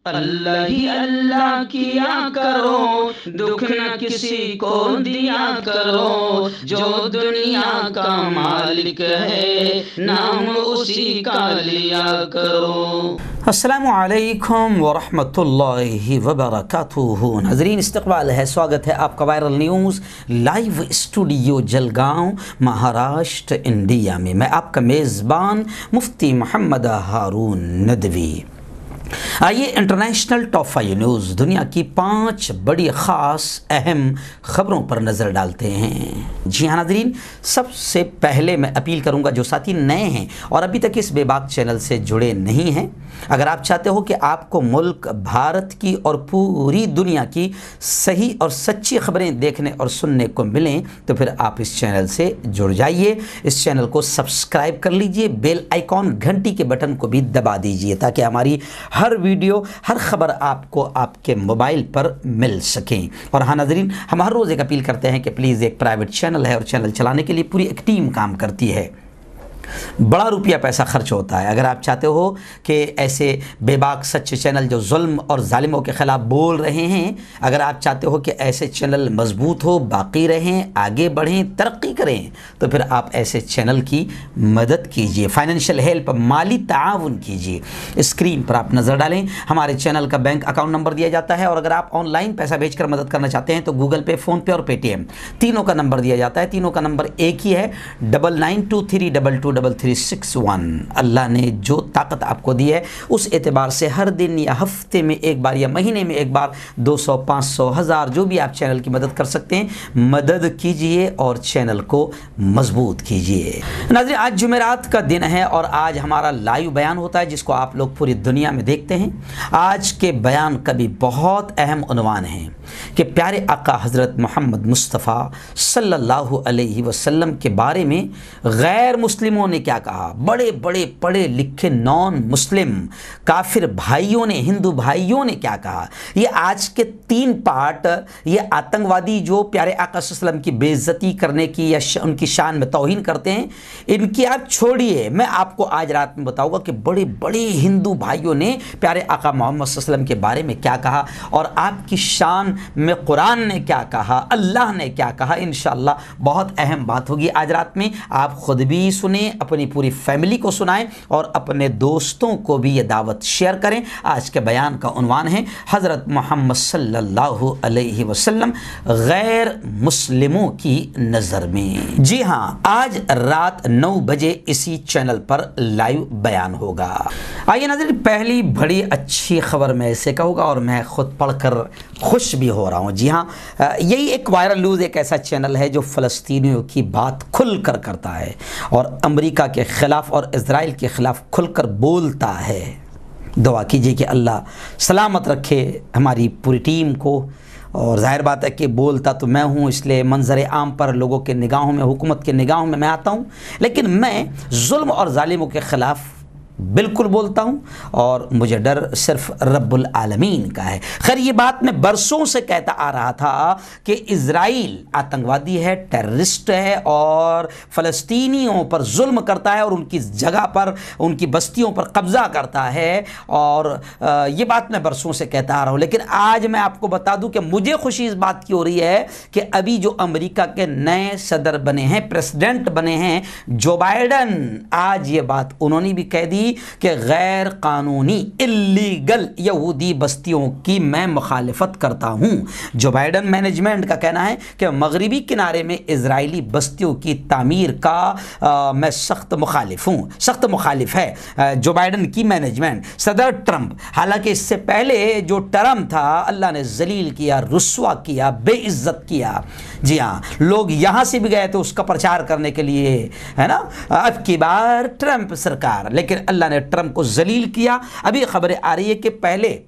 اللہ ہی اللہ کیا کرو، دکھ نہ کسی کو دیا کرو، جو دنیا کا مالک ہے نام اسی کا لیا کرو۔ السلام علیکم ورحمۃ اللہ وبرکاتہ۔ ناظرین استقبال ہے، سواگت ہے آپ کا viral news live studio Jalgaon Maharashtra India میں۔ میں آپ کا میزبان مفتی محمد ہارون ندوی۔ آئیے انٹرنیشنل ٹاپ 5 نیوز، دنیا کی 5 بڑی خاص اہم خبروں پر نظر ڈالتے ہیں۔ جی ہاں ناظرین، سب سے پہلے میں اپیل کروں گا جو ساتھی نئے ہیں اور ابھی تک اس بے باک چینل سے جڑے نہیں ہیں، اگر آپ چاہتے ہو کہ آپ کو ملک بھارت کی اور پوری دنیا کی صحیح اور سچی خبریں دیکھنے اور سننے کو ملیں تو پھر آپ اس چینل سے جڑ جائیے، اس چینل کو سبسکرائب کر لیجئے، بیل آئیکن گھنٹی کے بٹن کو بھی دبا دیجئے تاکہ ہماری ہر ویڈیو، ہر خبر آپ کو آپ کے موبائل پر مل سکیں۔ اور ہاں ناظرین، ہم ہر روز ایک اپیل کرتے ہیں کہ پلیز، ایک پرائیویٹ چینل ہے اور چینل چلانے کے لیے پوری ایک ٹیم کام کرتی ہے، بڑا روپیہ پیسہ خرچ ہوتا ہے۔ اگر آپ چاہتے ہو کہ ایسے بے باک سچے چینل جو ظلم اور ظالموں کے خلاف بول رہے ہیں، اگر آپ چاہتے ہو کہ ایسے چینل مضبوط ہو، باقی رہیں، آگے بڑھیں، ترقی کریں، تو پھر آپ ایسے چینل کی مدد کیجئے، فائنینشیل ہیلپ، مالی تعاون کیجئے۔ اسکرین پر آپ نظر ڈالیں، ہمارے چینل کا بینک اکاؤنٹ نمبر دیا جاتا ہے، اور اگر آپ آن لائن پیسہ بھیج کر مدد کرنا چاہتے ہیں تو گوگل پے، فون پے اور پے ٹی ایم تینوں کا نمبر دیا جاتا ہے۔ تینوں کا نمبر ایک ہی ہے، 9923223361۔ اللہ نے جو طاقت آپ کو دی ہے اس اعتبار سے ہر دن یا ہفتے میں ایک بار یا مہینے میں ایک بار 200، 500، 1000 جو بھی آپ چینل کی مدد کر سکتے ہیں مدد کیجئے اور چینل کو مضبوط کیجئے۔ ناظرین، آج جمعرات کا دن ہے اور آج ہمارا لائیو بیان ہوتا ہے جس کو آپ لوگ پوری دنیا میں دیکھتے ہیں۔ آج کے بیان کا بھی بہت اہم عنوان ہے کہ پیارے آقا حضرت محمد مصطفیٰ صلی اللہ علیہ وسلم کے بارے میں غیر مسلموں نے کیا کہا۔ بڑے بڑے پڑھے لکھے نان مسلم کافر بھائیوں نے، ہندو بھائیوں نے کیا کہا۔ یہ آج کے 3 پارٹ، یہ آتنکوادی جو پیارے آقا صلی اللہ علیہ وسلم کی بے عزتی کرنے کی یا ان کی شان میں توہین کرتے ہیں، ان کی آپ چھوڑیے، میں آپ کو آج رات میں بتاؤں گا کہ بڑے بڑے ہندو بھائیوں نے پیارے آقا محمد صلی اللہ علیہ وسلم کے بارے میں کیا کہا اور آپ کی شان میں قرآن نے کیا کہا، اللہ نے کیا کہا۔ انشاءاللہ بہت اہم بات ہوگی آج رات میں، آپ خود بھی سنیں، اپنی پوری فیملی کو سنائیں اور اپنے دوستوں کو بھی یہ دعوت شیئر کریں۔ آج کے بیان کا عنوان ہے حضرت محمد صلی اللہ علیہ وسلم غیر مسلموں کی نظر میں۔ جی ہاں، آج رات 9 بجے اسی چینل پر لائیو بیان ہوگا۔ آئیے ناظرین، پہلی بڑی اچھی خبر میں اسے کہوں گا اور میں خود پڑھ کر خوش بھی ہو رہا ہوں۔ جی ہاں، یہی ایک وائرل نیوز ایک ایسا چینل ہے جو فلسطینیوں کی بات کھل کر کرتا ہے اور امریکہ کے خلاف اور اسرائیل کے خلاف کھل کر بولتا ہے۔ دعا کیجئے کہ اللہ سلامت رکھے ہماری پوری ٹیم کو، اور ظاہر بات ہے کہ بولتا تو میں ہوں، اس لیے منظر عام پر لوگوں کے نگاہوں میں، حکومت کے نگاہوں میں میں آتا ہوں، لیکن میں ظلم اور ظالموں کے خلاف بالکل بولتا ہوں اور مجھے ڈر صرف رب العالمین کا ہے۔ خیر، یہ بات میں برسوں سے کہتا آ رہا تھا کہ اسرائیل آتنکوادی ہے، ٹیررسٹ ہے اور فلسطینیوں پر ظلم کرتا ہے اور ان کی جگہ پر، ان کی بستیوں پر قبضہ کرتا ہے، اور یہ بات میں برسوں سے کہتا آ رہا ہوں۔ لیکن آج میں آپ کو بتا دوں کہ مجھے خوشی اس بات کی ہو رہی ہے کہ ابھی جو امریکہ کے نئے صدر بنے ہیں، پریزیڈنٹ بنے ہیں جو بائیڈن، آج یہ بات انہوں نے بھی کہہ دی کہ غیر قانونی اللیگل یہودی بستیوں کی میں مخالفت کرتا ہوں۔ جو بائیڈن مینجمنٹ کا کہنا ہے کہ مغربی کنارے میں اسرائیلی بستیوں کی تعمیر کا میں سخت مخالف ہوں، سخت مخالف ہے جو بائیڈن کی مینجمنٹ۔ صدر ٹرمپ، حالانکہ اس سے پہلے جو ٹرمپ تھا اللہ نے ذلیل کیا، رسوا کیا، بے عزت کیا۔ جی ہاں، لوگ یہاں سے بھی گئے تھے اس کا پرچار کرنے کے لیے، ہے نا، اب کی بار ٹرمپ سرکار، لیکن اللہ نے ٹرمپ کو ذلیل کیا۔ ابھی خبریں آ رہی ہے کہ پہلے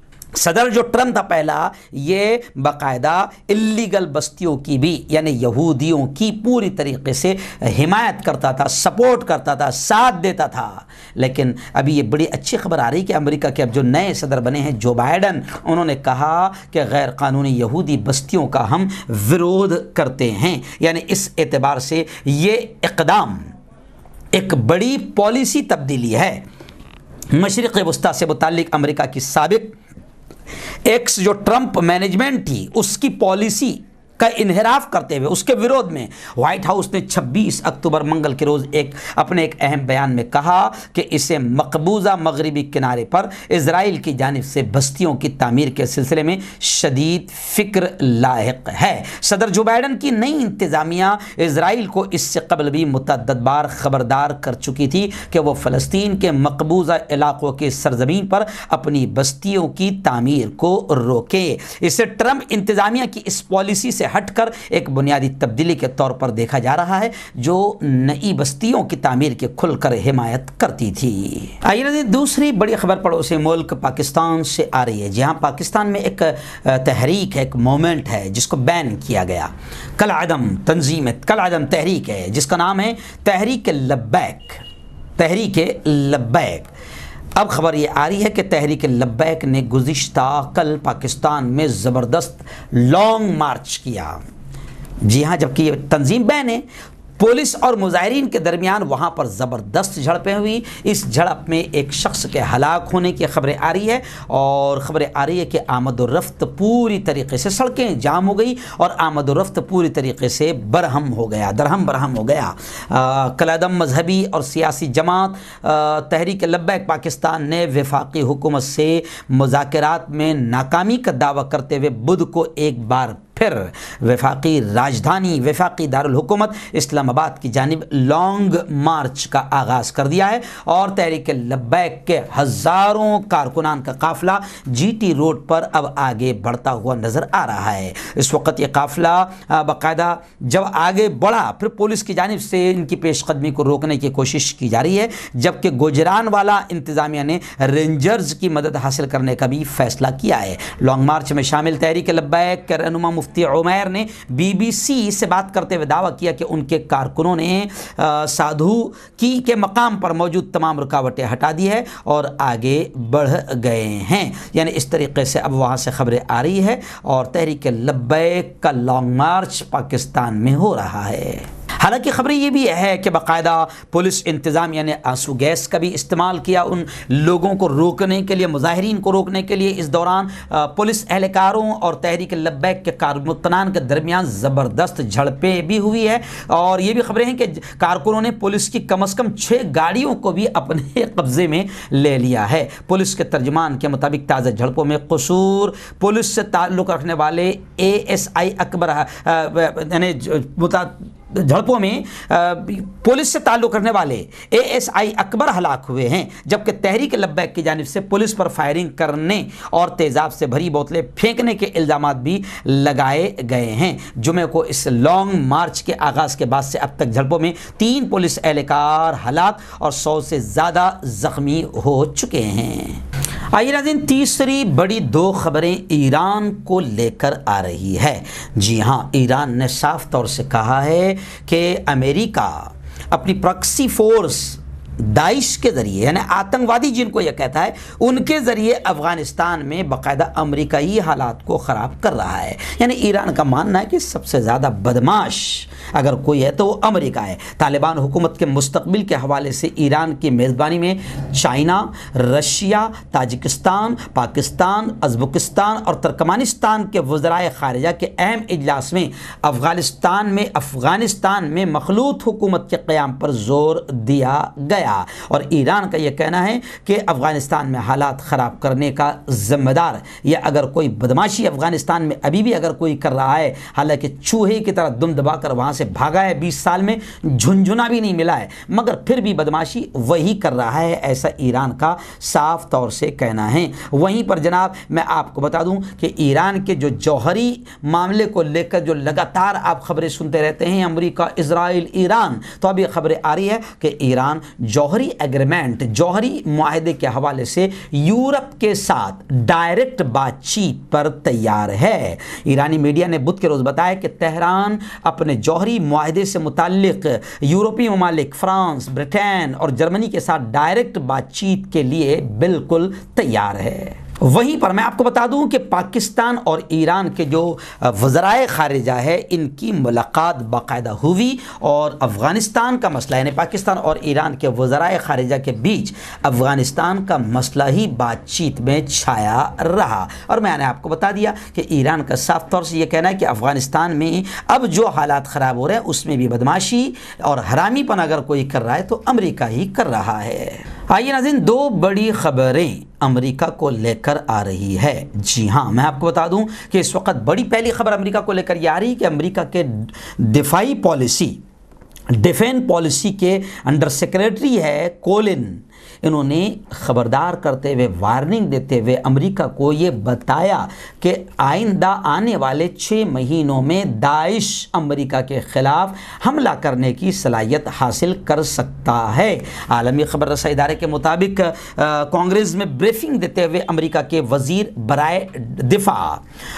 صدر جو ٹرمپ تھا پہلا، یہ باقاعدہ اللیگل بستیوں کی بھی، یعنی یہودیوں کی پوری طریقے سے حمایت کرتا تھا، سپورٹ کرتا تھا، ساتھ دیتا تھا۔ لیکن ابھی یہ بڑی اچھی خبر آ رہی کہ امریکہ کے اب جو نئے صدر بنے ہیں جو بائیڈن، انہوں نے کہا کہ غیر قانونی یہودی بستیوں کا ہم ورودھ کرتے ہیں۔ یعنی اس اعتبار سے یہ اقدام ایک بڑی پالیسی تبدیلی ہے۔ مشرق وسطیٰ سے متعلق امریکہ کی سابق ایکس جو ٹرمپ مینجمنٹ تھی اس کی پالیسی کا انحراف کرتے ہوئے اس کے ورود میں وائٹ ہاؤس نے 26 اکتوبر منگل کے روز اپنے ایک اہم بیان میں کہا کہ اسے مقبوضہ مغربی کنارے پر اسرائیل کی جانب سے بستیوں کی تعمیر کے سلسلے میں شدید فکر لاحق ہے۔ صدر جو بائیڈن کی نئی انتظامیہ اسرائیل کو اس سے قبل بھی متعدد بار خبردار کر چکی تھی کہ وہ فلسطین کے مقبوضہ علاقوں کی سرزمین پر اپنی بستیوں کی تعمیر کو روکے۔ اسے ٹرمپ انتظامیہ کی اس پالیسی سے ہٹ کر ایک بنیادی تبدیلی کے طور پر دیکھا جا رہا ہے جو نئی بستیوں کی تعمیر کے کھل کر حمایت کرتی تھی۔ آئیے دوسری بڑی خبر پڑوسی ملک پاکستان سے آ رہی ہے، جہاں پاکستان میں ایک تحریک ہے، ایک مومنٹ ہے جس کو بین کیا گیا، کالعدم تنظیم کالعدم تحریک ہے جس کا نام ہے تحریک لبیک۔ تحریک لبیک اب خبر یہ آ رہی ہے کہ تحریک لبیک نے گزشتہ کل پاکستان میں زبردست لانگ مارچ کیا۔ جی ہاں، جبکہ یہ تنظیم بین ہے، پولیس اور مظاہرین کے درمیان وہاں پر زبردست جھڑپیں ہوئی۔ اس جھڑپ میں ایک شخص کے ہلاک ہونے کی خبریں آ رہی ہے اور خبریں آ رہی ہے کہ آمد و رفت پوری طریقے سے، سڑکیں جام ہو گئی اور آمد و رفت پوری طریقے سے درہم برہم ہو گیا۔ کالعدم مذہبی اور سیاسی جماعت تحریک لبیک پاکستان نے وفاقی حکومت سے مذاکرات میں ناکامی کا دعویٰ کرتے ہوئے بدھ کو ایک بار پھر وفاقی راجدھانی وفاقی دارالحکومت اسلام آباد کی جانب لانگ مارچ کا آغاز کر دیا ہے اور تحریک لبیک کے ہزاروں کارکنان کا قافلہ جی ٹی روڈ پر اب آگے بڑھتا ہوا نظر آ رہا ہے۔ اس وقت یہ قافلہ باقاعدہ جب آگے بڑھا پھر پولیس کی جانب سے ان کی پیش قدمی کو روکنے کی کوشش کی جا رہی ہے، جبکہ گوجرانوالا انتظامیہ نے رینجرز کی مدد حاصل کرنے کا بھی فیصلہ کیا ہے۔ لانگ مارچ میں شامل تحریک لبیک کے رہنما مفتی عمیر نے بی بی سی سے بات کرتے ہوئے دعویٰ کیا کہ ان کے کارکنوں نے سادھو کی کے مقام پر موجود تمام رکاوٹیں ہٹا دی ہے اور آگے بڑھ گئے ہیں۔ یعنی اس طریقے سے اب وہاں سے خبریں آ رہی ہے اور تحریک لبیک کا لانگ مارچ پاکستان میں ہو رہا ہے۔ حالانکہ خبر یہ بھی ہے کہ باقاعدہ پولیس انتظامیہ نے آنسو گیس کا بھی استعمال کیا ان لوگوں کو روکنے کے لیے، مظاہرین کو روکنے کے لیے۔ اس دوران پولیس اہلکاروں اور تحریک لبیک کے کارکنان کے درمیان زبردست جھڑپیں بھی ہوئی ہے اور یہ بھی خبریں ہیں کہ کارکنوں نے پولیس کی کم از کم 6 گاڑیوں کو بھی اپنے قبضے میں لے لیا ہے۔ پولیس کے ترجمان کے مطابق تازہ جھڑپوں میں قصور پولیس سے تعلق رکھنے والے ASI اکبر یعنی جھڑپوں میں پولیس سے تعلق رکھنے والے ASI اکبر ہلاک ہوئے ہیں، جبکہ تحریک لبیک کی جانب سے پولیس پر فائرنگ کرنے اور تیزاب سے بھری بوتلیں پھینکنے کے الزامات بھی لگائے گئے ہیں۔ جمعے کو اس لانگ مارچ کے آغاز کے بعد سے اب تک جھڑپوں میں 3 پولیس اہلکار ہلاک اور 100 سے زیادہ زخمی ہو چکے ہیں۔ آئیے ناظرین، تیسری بڑی 2 خبریں ایران کو لے کر آ رہی ہے۔ جی ہاں، ایران نے صاف طور سے کہا ہے کہ امریکہ اپنی پراکسی فورس داعش کے ذریعے، یعنی آتنکوادی جن کو یہ کہتا ہے، ان کے ذریعے افغانستان میں باقاعدہ امریکائی حالات کو خراب کر رہا ہے۔ یعنی ایران کا ماننا ہے کہ سب سے زیادہ بدماش اگر کوئی ہے تو وہ امریکہ ہے۔ طالبان حکومت کے مستقبل کے حوالے سے ایران کی میزبانی میں China, Russia, Tajikistan, Pakistan, Uzbekistan اور ترکمانستان کے وزرائے خارجہ کے اہم اجلاس میں افغانستان میں مخلوط حکومت کے قیام پر زور دیا گیا اور ایران کا یہ کہنا ہے کہ افغانستان میں حالات خراب کرنے کا ذمہ دار یا اگر کوئی بدماشی افغانستان میں ابھی بھی اگر کوئی کر رہا ہے، حالانکہ چوہے کی طرح دم دبا کر وہاں سے بھاگا ہے، 20 سال میں جھنجھنا بھی نہیں ملا ہے، مگر پھر بھی بدماشی وہی کر رہا ہے، ایسا ایران کا صاف طور سے کہنا ہے۔ وہیں پر جناب میں آپ کو بتا دوں کہ ایران کے جو جوہری معاملے کو لے کر جو لگاتار آپ خبریں سنتے رہتے ہیں، امریکہ، اسرائیل، ایران، تو ابھی خبریں آ رہی ہے کہ ایران جوہری ایگریمنٹ، جوہری معاہدے کے حوالے سے یورپ کے ساتھ ڈائریکٹ بات چیت پر تیار ہے۔ ایرانی میڈیا نے بدھ کے روز بتایا کہ تہران اپنے جوہری معاہدے سے متعلق یورپی ممالک فرانس، برطانیہ اور جرمنی کے ساتھ ڈائریکٹ بات چیت کے لیے بالکل تیار ہے۔ وہیں پر میں آپ کو بتا دوں کہ پاکستان اور ایران کے جو وزرائے خارجہ ہے ان کی ملاقات باقاعدہ ہوئی اور افغانستان کا مسئلہ یعنی پاکستان اور ایران کے وزرائے خارجہ کے بیچ افغانستان کا مسئلہ ہی بات چیت میں چھایا رہا۔ اور میں نے آپ کو بتا دیا کہ ایران کا صاف طور سے یہ کہنا ہے کہ افغانستان میں اب جو حالات خراب ہو رہے ہیں اس میں بھی بدماشی اور حرامی پن اگر کوئی کر رہا ہے تو امریکہ ہی کر رہا ہے۔ آئیے ناظرین، دو بڑی خبریں امریکہ کو لے کر آ رہی ہے۔ جی ہاں، میں آپ کو بتا دوں کہ اس وقت بڑی پہلی خبر امریکہ کو لے کر یہ آ رہی ہے کہ امریکہ کے دفاعی ڈیفینس پالیسی کے انڈر سیکریٹری ہے کولن، انہوں نے خبردار کرتے ہوئے وارننگ دیتے ہوئے امریکہ کو یہ بتایا کہ آئندہ آنے والے 6 مہینوں میں داعش امریکہ کے خلاف حملہ کرنے کی صلاحیت حاصل کر سکتا ہے۔ عالمی خبر رسائی ادارے کے مطابق کانگریس میں بریفنگ دیتے ہوئے امریکہ کے وزیر برائے دفاع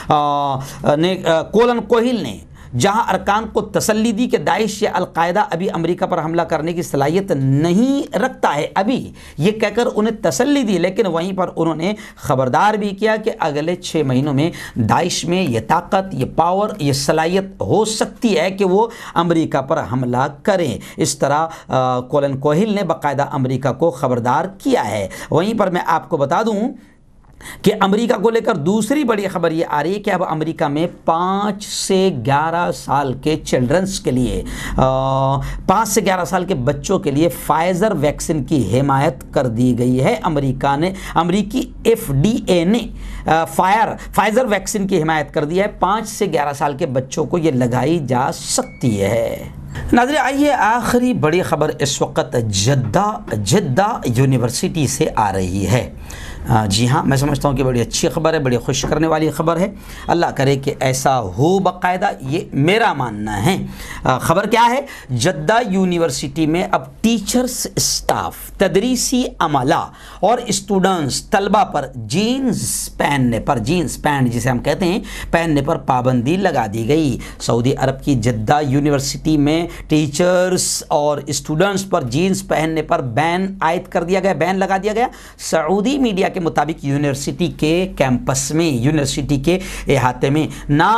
کولن کوہل نے جہاں ارکان کو تسلی دی کہ داعش یا القاعدہ ابھی امریکہ پر حملہ کرنے کی صلاحیت نہیں رکھتا ہے، ابھی یہ کہہ کر انہیں تسلی دی، لیکن وہیں پر انہوں نے خبردار بھی کیا کہ اگلے 6 مہینوں میں داعش میں یہ طاقت، یہ پاور، یہ صلاحیت ہو سکتی ہے کہ وہ امریکہ پر حملہ کریں۔ اس طرح کولن کوہل نے باقاعدہ امریکہ کو خبردار کیا ہے۔ وہیں پر میں آپ کو بتا دوں کہ امریکہ کو لے کر دوسری بڑی خبر یہ آ رہی ہے کہ اب امریکہ میں 5 سے 11 سال کے چلڈرنس کے لیے 5 سے 11 سال کے بچوں کے لیے فائزر ویکسین کی حمایت کر دی گئی ہے۔ امریکی FDA نے فائزر ویکسین کی حمایت کر دی ہے، 5 سے 11 سال کے بچوں کو یہ لگائی جا سکتی ہے۔ ناظرین، آئیے آخری بڑی خبر اس وقت جدہ یونیورسٹی سے آ رہی ہے۔ جی ہاں، میں سمجھتا ہوں کہ بڑی اچھی خبر ہے، بڑی خوش کرنے والی خبر ہے، اللہ کرے کہ ایسا ہو باقاعدہ، یہ میرا ماننا ہے۔ خبر کیا ہے؟ جدہ یونیورسٹی میں اب ٹیچرز، اسٹاف، تدریسی عملہ اور اسٹوڈنٹس، طلبہ پر جینز پینٹ جسے ہم کہتے ہیں پہننے پر پابندی لگا دی گئی۔ سعودی عرب کی جدہ یونیورسٹی میں ٹیچرز اور اسٹوڈنٹس پر جینز پہننے پر بین عائد کر دیا گیا، بین لگا دیا گیا۔ سعودی میڈیا کے مطابق یونیورسٹی کے کیمپس میں، یونیورسٹی کے احاطے میں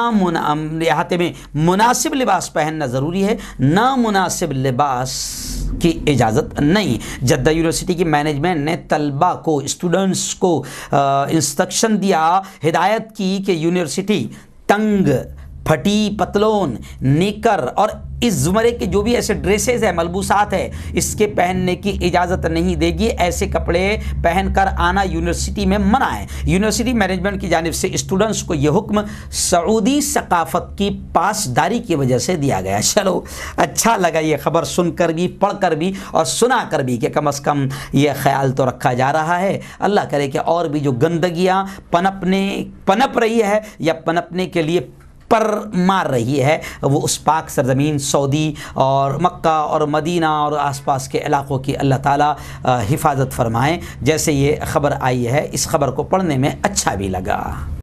مناسب لباس پہننا ضروری ہے، نامناسب لباس کی اجازت نہیں۔ جدہ یونیورسٹی کی مینجمنٹ نے طلبہ کو، اسٹوڈنٹس کو انسٹرکشن دیا، ہدایت کی کہ یونیورسٹی تنگ، پھٹی پتلون، نیکر اور اس زمرے کے جو بھی ایسے ڈریسز ہیں، ملبوسات ہیں، اس کے پہننے کی اجازت نہیں دے گی۔ ایسے کپڑے پہن کر آنا یونیورسٹی میں منع ہے۔ یونیورسٹی مینجمنٹ کی جانب سے اسٹوڈنٹس کو یہ حکم سعودی ثقافت کی پاسداری کی وجہ سے دیا گیا۔ چلو اچھا لگا یہ خبر سن کر بھی، پڑھ کر بھی اور سنا کر بھی کہ کم از کم یہ خیال تو رکھا جا رہا ہے۔ اللہ کرے کہ اور بھی جو گندگیاں پنپ رہی ہے یا پنپنے کے لیے پر مار رہی ہے، وہ اس پاک سرزمین سعودی اور مکہ اور مدینہ اور آس پاس کے علاقوں کی اللہ تعالیٰ حفاظت فرمائیں۔ جیسے یہ خبر آئی ہے، اس خبر کو پڑھنے میں اچھا بھی لگا۔